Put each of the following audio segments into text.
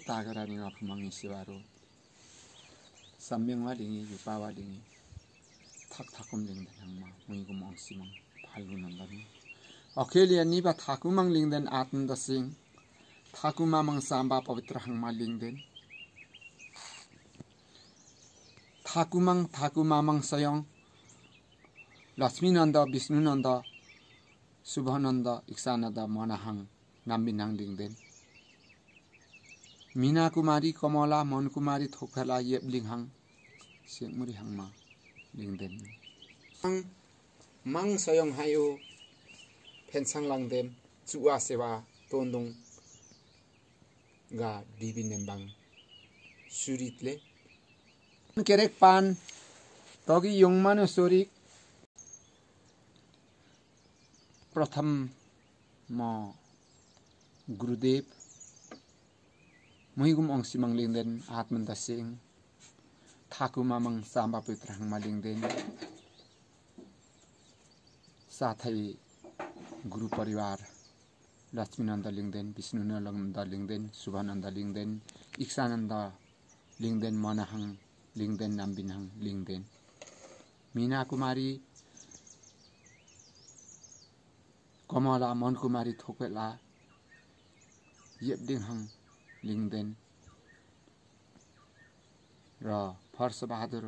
तागरानि आफुमांनि सिवारो साम्यंवा लिंgi युपावा लिंgi थाक थाकुम लिंदन हंमा मुइगुम अंसिमं फाल्गु नंदनी अखेलियानि बा थाकुमंग लिंदन आत्मद सिंह थाकुमा मंग सांबा पवित्र हंमा लिंदन थाकुमा मंग सयंग लक्ष्मी नंद विष्णु नंद शुभानंद इक्सानंद मनहंग नाम्बिनांग लिंदन मीना कुमारी कमला मन कुमारी थोखला येबलिंगहंग सेमुरी हंगमा लिंदन मंग सयंग हायो फेंसांग लांदेम चुआ सेवा तोंदों गा दीबी नेम्बांग सुरितले केरेक पान तगी योंगमानो सोरी प्रथम म गुरुदेव मुइगुम अंसिमंग लिंदन आत्मन्द सिंह थाकुमा मंग सांबा पवित्र हंगमा लिंदन साथै गुरु परिवार लक्ष्मीनंद लिंदन विष्णुनंद लिंदन शुभानंद लिंदन इक्सानंद लिंदन मनहंग लिंदन नाम्बिनहंग लिंदन मीना कुमारी कमला मन कुमारी थोकेला येबलिंगहंग लिंदन र फर्सबहादुर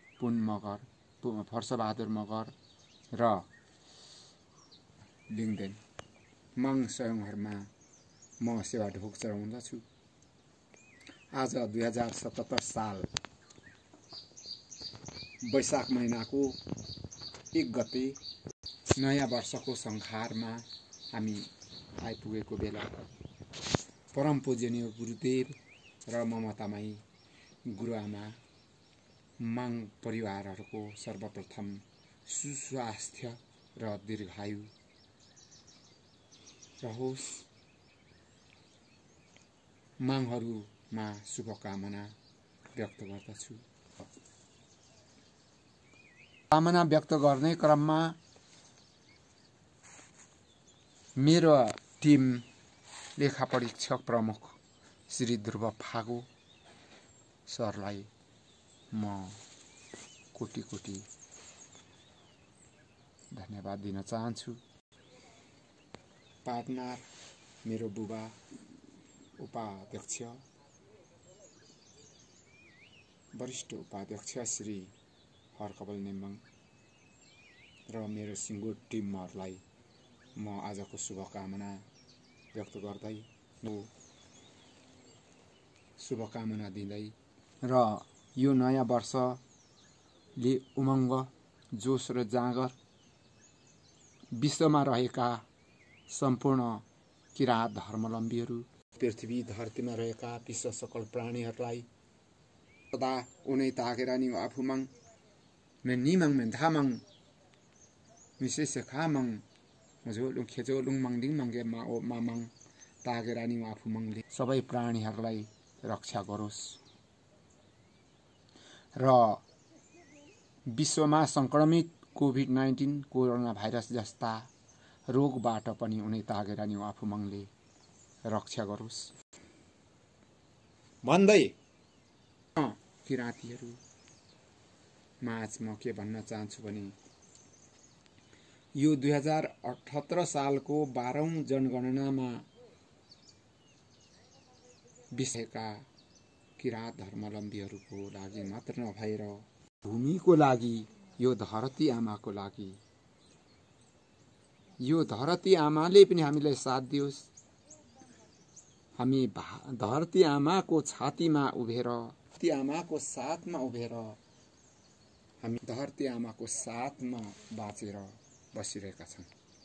मगर र लिंदन मंग सयंहरुमा म सेवा ढोक चढाउँदछु। आज 2077 साल वैशाख महिनाको 1 गते नयाँ वर्षको संखारमा हामी आइपुगेको बेला परम पूजनीय गुरुदेव र ममतामयी गुरुआमा माङ परिवारहरूको सर्वप्रथम सुस्वास्थ्य र दीर्घायु रहोस्। माङहरुमा शुभकामना व्यक्त गर्दछु। कामना व्यक्त गर्ने क्रममा मेरो टिम लेखा परीक्षक प्रमुख श्री ध्रुव फागु सरलाई म कोटी कोटी धन्यवाद दिन चाहन्छु। पार्टनर मेरो बुबा उपाध्यक्ष वरिष्ठ उपाध्यक्ष श्री हरकमल नेम्बाङ र मेरो सिङ्गो टिमहरुलाई म आजको शुभकामना व्यक्त गर्दै शुभकामना दिँदै र यो नयाँ वर्षले उमङ्ग जोश र जाँगर विश्वमा रहेका सम्पूर्ण किराँत धर्मावलम्बीहरू पृथ्वी धरतीमा रहेका विश्व सकल प्राणीहरूलाई सदा उनै तागेरानी आफुमङ मे निमङ मे धामङ मिसेसे खामङ मजोलुङ खेजोलुङ मङदिङ मङगे मा ओ मामङ तागेरानी आफुमङले सबै प्राणीहरूलाई रक्षा गरोस् र विश्वमा संक्रमित कोभिड-19 कोरोना भाइरस जस्ता रोगबाट पनि उनै तागेरानी आफुमङले रक्षा गरोस् भन्दै किराँतीहरू माझ म के भन्न चाहन्छु भने यो 2078 सालको 12औं जनगणनामा विषयका किराँत धर्मावलम्बीहरूको लागि मात्र नभएर भूमिको लागि यो धरती आमाको लागि यो धरती आमाले पनि हामीलाई साथ दियोस्। हामी धरती आमाको छातीमा उभेर धरती आमाको साथमा उभेर हामी धरती आमाको साथमा बाँचेर बसिरहेका छौं।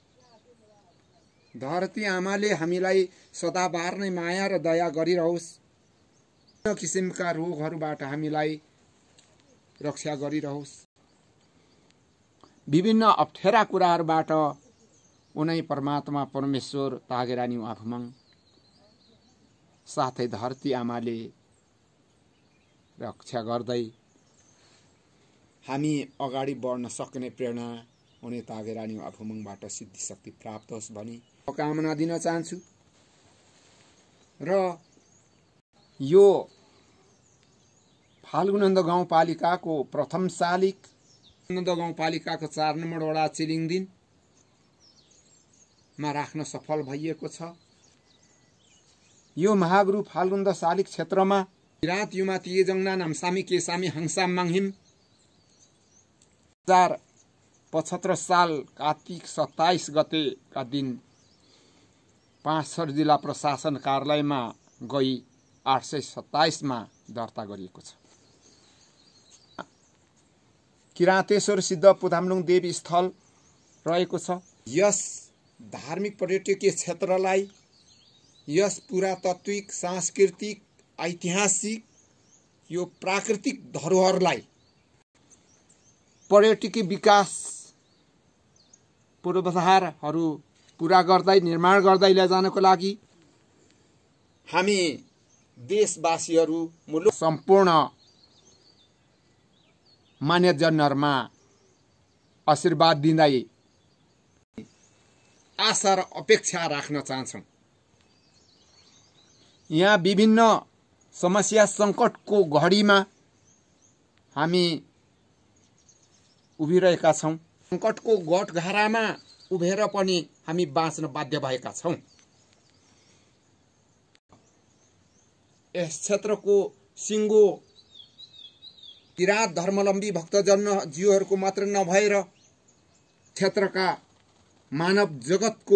धरती आमाले हामीलाई सदाबार नै माया र दया गरिरहोस्। विभिन्न किसिमका रोगहरूबाट हामीलाई रक्षा गरिरहोस्। विभिन्न अप्ठ्यारा कुराहरूबाट उनै परमात्मा परमेश्वर तागेरानी आफुमङ साथै धरती आमाले रक्षा गर्दै हामी अगाडि बढ्न सक्ने प्रेरणा उनै तागेरानी आफुमङबाट सिद्धि शक्ति प्राप्त होस् भनी कामना दिन चाहन्छु। र यो फाल्गुनन्द गाउँपालिकाको प्रथम शालिग, फाल्गुनन्द गाउँपालिकाको 4 नम्बर वडा चिलिङदिनमा राख्न सफल भइएको छ। यो महागुरु फाल्गुन्द शालिग क्षेत्रमा किराँत युमा तिगेजङ्ना नामसामी केसामी हाङसाम माङहिम 2075 साल कार्तिक 27 गतेका दिन पाँचथर जिल्ला प्रशासन कार्यालयमा गई 827 मा दर्ता गरिएको छ। किराँतेश्वर सिद्ध पुधामलुङ देवी स्थल रहेको छ। यस धार्मिक पर्यटकीय क्षेत्रलाई, यस पुरातात्विक, सांस्कृतिक, ऐतिहासिक, यो प्राकृतिक धरोहरलाई पर्यटकीय विकास पूर्वाधारहरू पूरा गर्दै, निर्माण गर्दै लैजानको लागि हामी देशवासीहरू मुलुक सम्पूर्ण मान्यजनहरूमा आशीर्वाद दिँदै आशा र अपेक्षा राख्न चाहन्छौँ। यहाँ विभिन्न समस्या सङ्कटको घडीमा हामी उभिरहेका छौँ। सङ्कटको गठघारामा उभिएर पनि हामी बाँच्न बाध्य भएका छौँ। यस क्षेत्रको सिङ्गो किराँत धर्मावलम्बी भक्तजनजीवहरूको मात्र नभएर क्षेत्रका मानव जगतको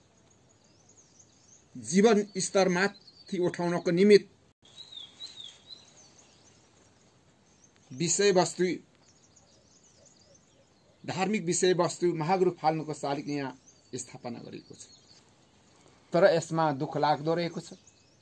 जीवन स्तरमाथि उठाउनको निमित्त विषयवस्तु, धार्मिक विषयवस्तु महागुरु फाल्गुनको शालिग यहाँ स्थापना गरिएको छ। तर यसमा दुःख लाग्दो रहेको छ,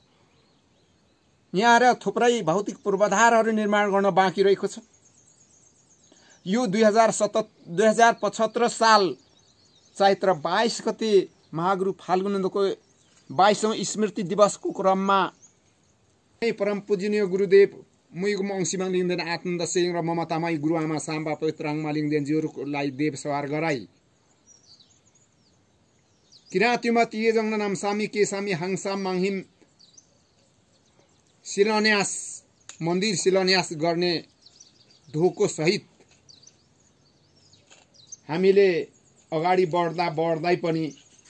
यहाँ र थुप्रै भौतिक पूर्वाधारहरू निर्माण गर्न बाँकी रहेको छ। यो 2075 साल चैत्र 22 गते महागुरु फाल्गुनन्दको 22औं स्मृति दिवसको क्रममा परम पूजनीय गुरुदेव मुइगुम अंशिमाङ लिङदेन आत्मन्द सिंह र ममतामयी गुरुआमा साम्बा पवित्राङमा लिङदेनजीहरूलाई देव सवार गराई किराँतीमा तिगेजङ्ना नामसामी केसामी हाङसाम माङहिम शिलान्यास, मन्दिर शिलान्यास गर्ने धोको सहित हामीले अगाडि बढ्दै पनि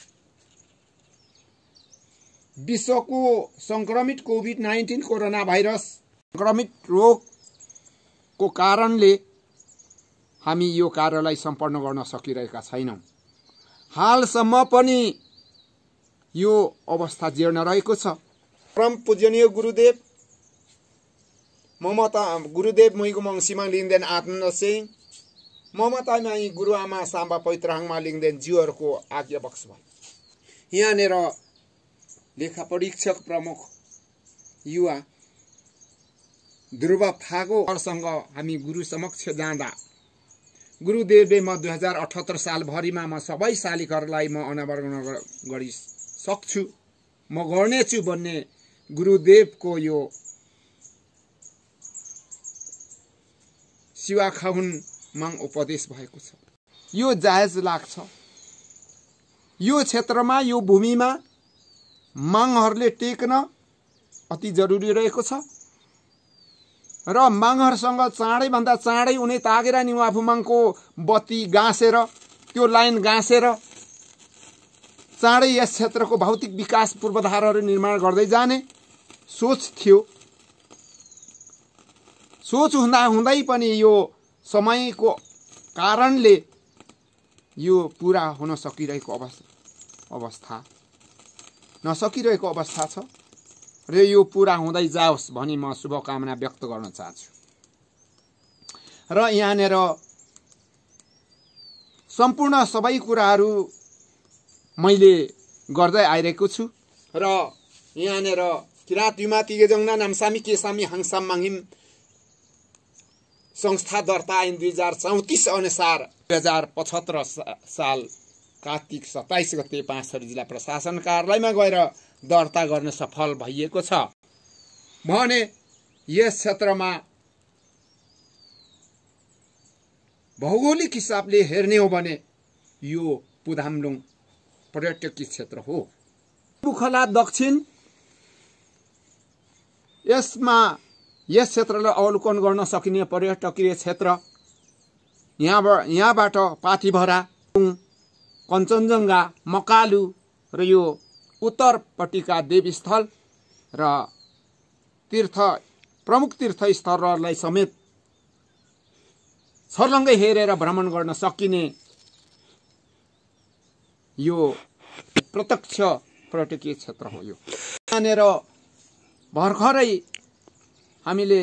विश्वको संक्रमित कोभिड-19 कोरोना भाइरस संक्रमित रोगको कारणले हामी यो कार्यलाई सम्पन्न गर्न सकिरहेका छैनौं। हालसम्म पनि यो अवस्था जीर्ण रहेको छ। परम पूजनीय गुरुदेव गुरुदेव मुइगुम अंशिमाङ लिङदेन आत्मन्द सिंह, ममतामयी गुरुआमा साम्बा पवित्राङमा लिङदेन जीवहरूको आज्ञा बक्स भयो। यहाँनिर लेखा परीक्षक प्रमुख युवा ध्रुव फागोसँग हामी गुरु समक्ष जाँदा गुरुदेवले म 2078 साल भरिमा म सबै शालिगहरूलाई म अनावरण गरि सक्छु, म गर्नेछु भन्ने गुरुदेवको यो शिवा खाउन माङ उपदेश भएको छ। यो जायज लाग्छ। यो क्षेत्रमा, यो भूमिमा माङहरूले टेक्न अति जरुरी रहेको छ र माङहरूसँग चाँडैभन्दा चाँडै उनी तागेरा निवाफु माङको बत्ती गाँसेर, त्यो लाइन गाँसेर चाँडै यस क्षेत्रको भौतिक विकास पूर्वाधारहरू निर्माण गर्दै जाने सोच थियो। सोच हुँदै पनि यो समयको कारणले यो पूरा हुन सकिरहेको नसकिरहेको अवस्था छ र यो पूरा हुँदै जाओस् भनी म शुभकामना व्यक्त गर्न चाहन्छु। र यहाँनिर सम्पूर्ण सबै कुराहरू मैले गर्दै आइरहेको छु र यहाँनिर किराँत युमा तिगेजङ्ना नामसामी केसामी हाङसाम माङहिम संस्था दर्ता ऐन 2034 अनुसार 2075 साल कार्तिक 27 गते पाँचथर जिल्ला प्रशासन कार्यालयमा गएर दर्ता गर्न सफल भइएको छ भने यस क्षेत्रमा भौगोलिक हिसाबले हेर्ने हो भने यो पुधामलुङ पर्यटकीय क्षेत्र हो। बुखला दक्षिण यस क्षेत्रलाई अवलोकन गर्न सकिने पर्यटकीय क्षेत्र यहाँबाट पाथिभरा, कञ्चनजङ्घा, मकालु र यो उत्तरपट्टिका देवस्थल र प्रमुख तीर्थस्थलहरूलाई समेत छर्लङ्गै हेरेर भ्रमण गर्न सकिने यो प्रत्यक्ष पर्यटकीय क्षेत्र हो। यो यहाँनिर भर्खरै हामीले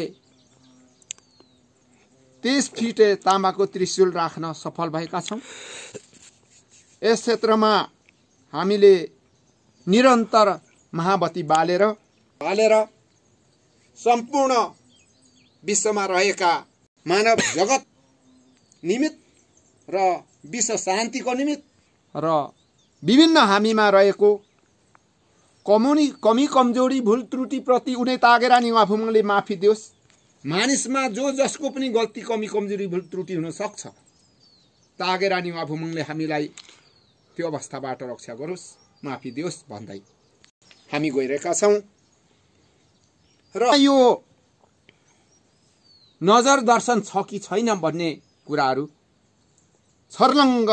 23 फिट तामाको त्रिशूल राख्न सफल भएका छौँ। यस क्षेत्रमा हामीले निरन्तर महाबत्ती बालेर सम्पूर्ण विश्वमा रहेका मानव जगत निमित्त र विश्व शान्तिको निमित्त र विभिन्न हामीमा रहेको कमी कमजोरी भुल त्रुटि प्रति उनी तागेरा निवाफुमले माफी दियोस्। मानिसमा जो जसको पनि गल्ती कमी कमजोरी भुल त्रुटि हुन सक्छ, तागेरा निवाफुमले हामीलाई त्यो अवस्थाबाट रक्षा गरोस्, माफी दियोस् भन्दै हामी गइरहेका छौँ। र यो नजर दर्शन छ कि छैन भन्ने कुराहरू छर्लङ्ग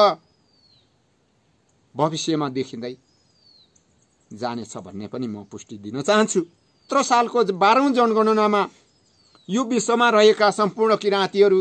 भविष्यमा देखिँदै जानेछ भन्ने पनि म पुष्टि दिन चाहन्छु। 17 सालको 12औं जनगणनामा यो विश्वमा रहेका सम्पूर्ण किराँतीहरू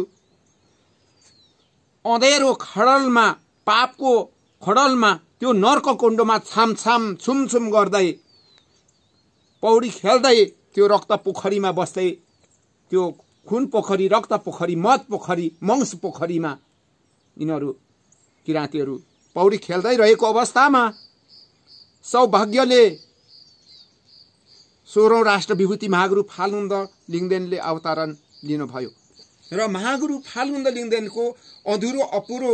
अँधेरो खडलमा, पापको खडलमा, त्यो नर्क कुण्डमा छामछाम छुमछुम गर्दै पौडी खेल्दै त्यो रक्त पोखरीमा बस्दै, त्यो खुन पोखरी, रक्त पोखरी, मद पोखरी, मंस पोखरीमा यिनीहरू किराँतीहरू पौडी खेल्दै रहेको अवस्थामा सौभाग्यले 16औं राष्ट्र विभूति महागुरु फाल्गुन्द लिङदेनले अवतरण लिनुभयो र महागुरु फाल्गुन्द लिङदेनको अधुरो अपुरो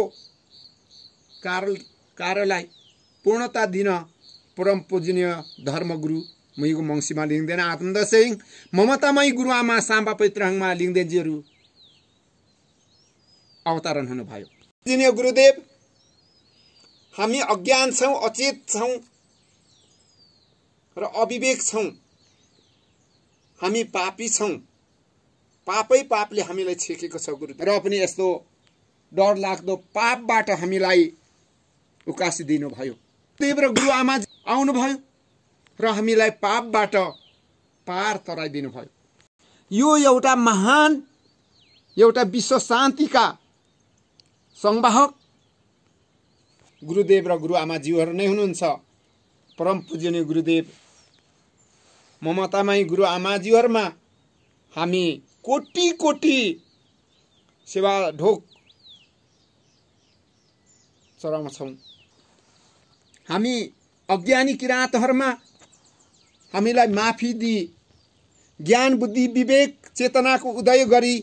कार्यलाई पूर्णता दिन परम पूजनीय धर्मगुरु मुइगु मंसिमा लिङदेन आत्मद सिंह ममतामयी गुरुआमा साम्बा पैत्रहङमा लिङदेनजीहरू अवतरण हुनुभयो। पूजनीय गुरुदेव, हामी अज्ञान छौं, अचेत छौं र अविवेक छौं। हामी पापी छौं, पापले हामीलाई छेकेको छ गुरु। र पनि यस्तो डर लाग्दो पापबाट हामीलाई उकासिदिनु भयो। देव र गुरु आमा आउनुभयो र हामीलाई पापबाट पार तराइदिनु भयो। यो एउटा महान, एउटा विश्व शान्तिका संवाहक गुरुदेव र गुरु आमाज्यूहरू नै हुनुहुन्छ। परम पूजनीय गुरुदेव ममतामयी गुरु आमाज्यूहरूमा हामी कोटी कोटी सेवा ढोक चढाउँछौँ। हामी अज्ञानी किराँतहरूमा हामीलाई माफी दिई ज्ञान बुद्धि विवेक चेतनाको उदय गरी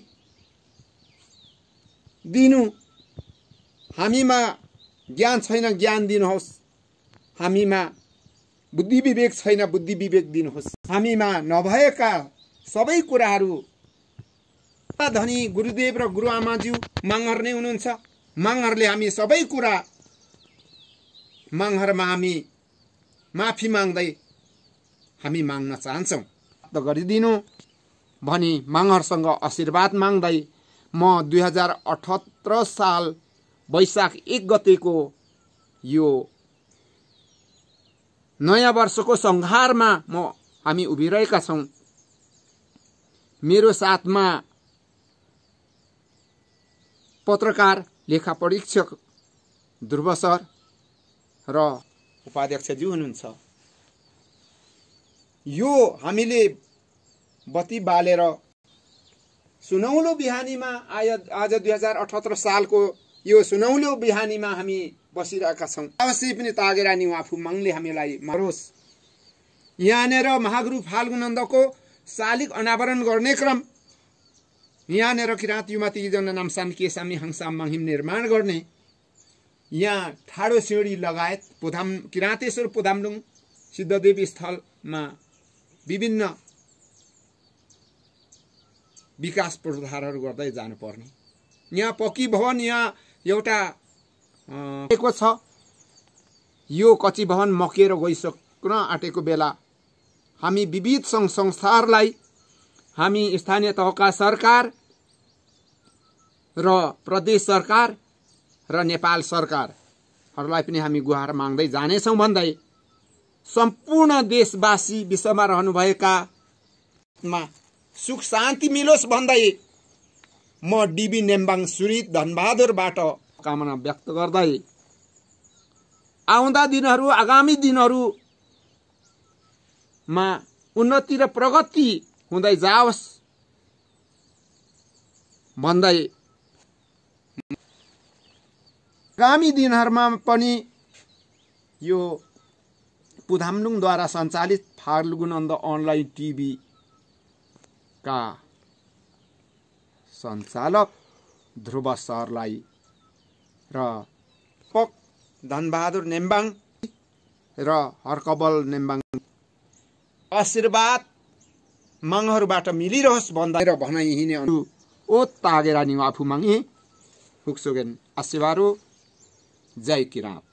दिनु। हामीमा ज्ञान छैन, ज्ञान दिनुहोस्। हामीमा बुद्धि विवेक छैन, बुद्धि विवेक दिनुहोस्। हामीमा नभएका सबै कुराहरू धनी गुरुदेव र गुरु आमाज्यू माङहर नै हुनुहुन्छ। माङहरले हामी सबै कुरा माङहरमा हामी माफी माग्दै हामी माग्न चाहन्छौँ गरिदिनु भनी माङहरसँग आशीर्वाद माग्दै म 2078 साल वैशाख 1 गतेको यो नयाँ वर्षको संहारमा हामी उभिरहेका छौँ। मेरो साथमा पत्रकार लेखा परीक्षक ध्रुव सर र उपाध्यक्षज्यू हुनुहुन्छ। यो हामीले बत्ती बालेर सुनौलो बिहानीमा आज 2078 सालको यो सुनौलो बिहानीमा हामी बसिरहेका छौँ। अवश्य पनि तागेरा निवाफु मङले हामीलाई मरोस्। यहाँनिर महागुरु फाल्गुनन्दको शालिग अनावरण गर्ने क्रम, यहाँनिर किराँतीमा तीजना नामसाम केसामी हङसाम मङहिम निर्माण गर्ने, यहाँ ठाडो सिँढी लगायत किराँतेश्वर पोदामलुङ सिद्धदेव स्थलमा विभिन्न विकास पूर्वाधारहरू गर्दै जानुपर्ने। यहाँ पक्की भवन यहाँ एउटा छ। यो कच्ची भवन मकिएर गइसक्न आँटेको बेला हामी विविध सङ्घ संस्थाहरूलाई हामी स्थानीय तहका सरकार र प्रदेश सरकार र नेपाल सरकारहरूलाई पनि हामी गुहार माग्दै जानेछौँ भन्दै सम्पूर्ण देशवासी विश्वमा रहनुभएकामा सुख शान्ति मिलोस् भन्दै म डिबी नेम्बाङ सुरित धनबहादुरबाट कामना व्यक्त गर्दै आउँदा दिनहरू आगामी दिनहरूमा उन्नति र प्रगति हुँदै जाओस् भन्दै आगामी दिनहरूमा पनि यो पुधामलुङद्वारा सञ्चालित फाल्गुन अन्ध अनलाइन टिभी का सञ्चालक ध्रुव सरलाई र पक धनबहादुर नेम्बाङ र हरकबल नेम्बाङ आशीर्वाद मागहरूबाट मिलिरहोस् भन्दै र भनाइ हिँड्ने ओ तागेरा निउ आफू मागे हुक्सोगेन आशीर्वाद जय किराँत।